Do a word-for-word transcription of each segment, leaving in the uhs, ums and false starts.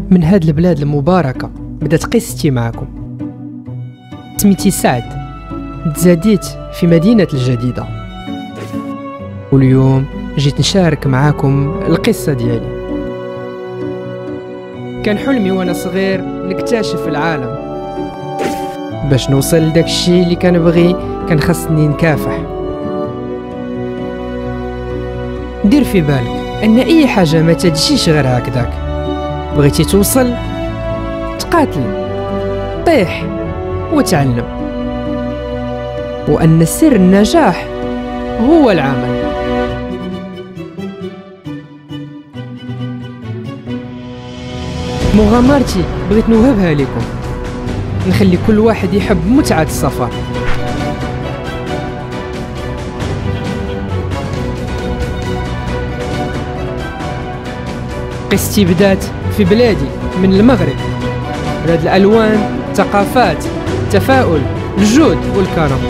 من هاد البلاد المباركة بدات قصتي معكم. سميتي سعد، تزاديت في مدينة الجديدة، واليوم جيت نشارك معاكم القصة ديالي. كان حلمي وانا صغير نكتشف العالم. باش نوصل لداك الشيء اللي كنبغي كان خاصني نكافح. دير في بالك ان اي حاجة ما تجيش غير هكذاك. بغيتي توصل، تقاتل، طيح وتعلم، وان سر النجاح هو العمل. مغامرتي بغيت نوهبها لكم، نخلي كل واحد يحب متعة السفر. قصتي بدات في بلادي من المغرب، بلاد الألوان، ثقافات، التفاؤل، الجود والكرم،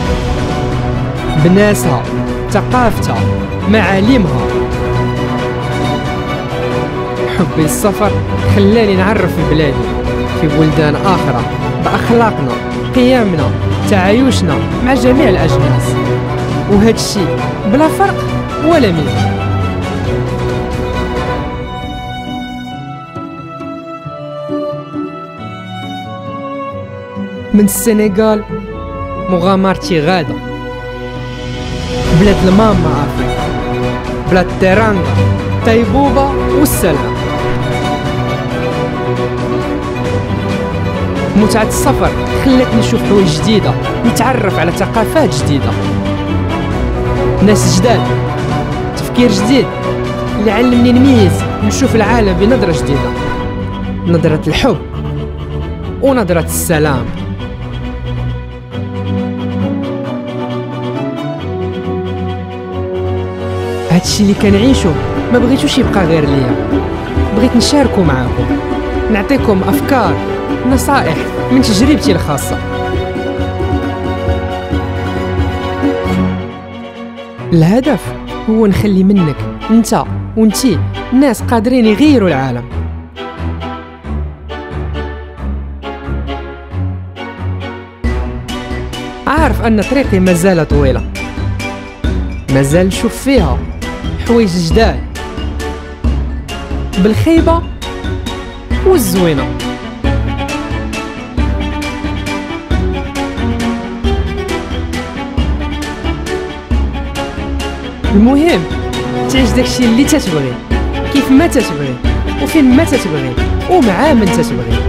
بناسها، ثقافتها، معالمها. حبي للسفر خلاني نعرف بلادي في بلدان آخرى بأخلاقنا، قيمنا، تعايشنا مع جميع الأجناس، وهذا الشيء بلا فرق ولا ميزان. من السنغال مغامرتي غادة، بلاد الماما أفريقيا، بلاد تيرانغا، تايبوبا والسلام. متعة السفر خلتني نشوف حوايج جديدة، نتعرف على ثقافات جديدة، ناس جداد، تفكير جديد اللي علمني نميز نشوف العالم بنظرة جديدة، نظرة الحب ونظرة السلام. هادشي اللي كنعيشو ما بغيتوش يبقى غير ليا، بغيت نشاركو معاكم، نعطيكم افكار، نصائح من تجربتي الخاصة. الهدف هو نخلي منك انت وانتي ناس قادرين يغيروا العالم. عارف ان طريقي مازال طويلة، مازال نشوف فيها حوايج جداد، بالخيبة والزوينة. المهم تعيش داكشي اللي تتبغي، كيف ما تتبغي، وفين ما تتبغي، ومع من تتبغي.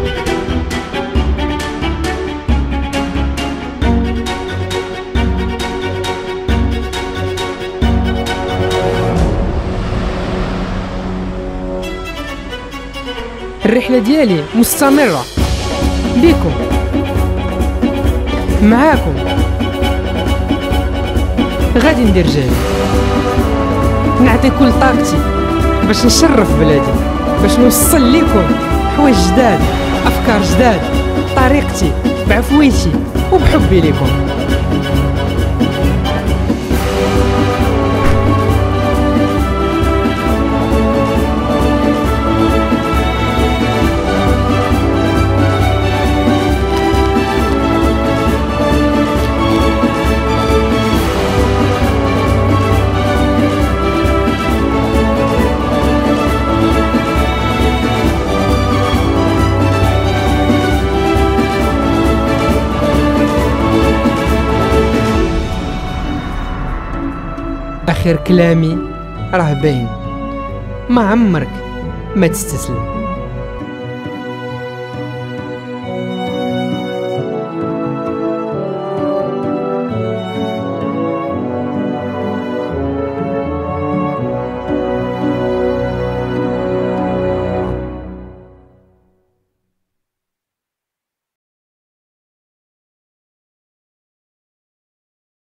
الرحلة ديالي مستمرة بكم، معاكم، غادي ندير جهدي، نعطي كل طاقتي باش نشرف بلادي، باش نوصل لكم حوايج جداد، أفكار جداد، طريقتي، بعفويتي وبحبي لكم. آخر كلامي راه باين، ما عمرك ما تستسلم.